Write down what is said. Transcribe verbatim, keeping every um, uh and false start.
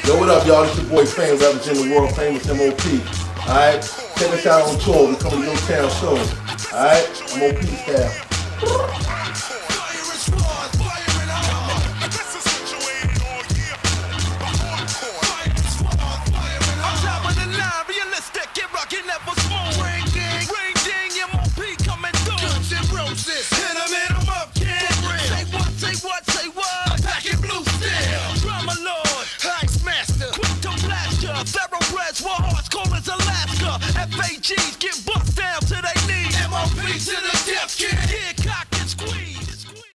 Yo, what up, y'all? This your boy Fame, representing the world famous M O P. Alright? Check us out on tour. We coming to your town soon. Alright? M O P style. Thoroughbreds, war hearts, cold as Alaska. F A Gs,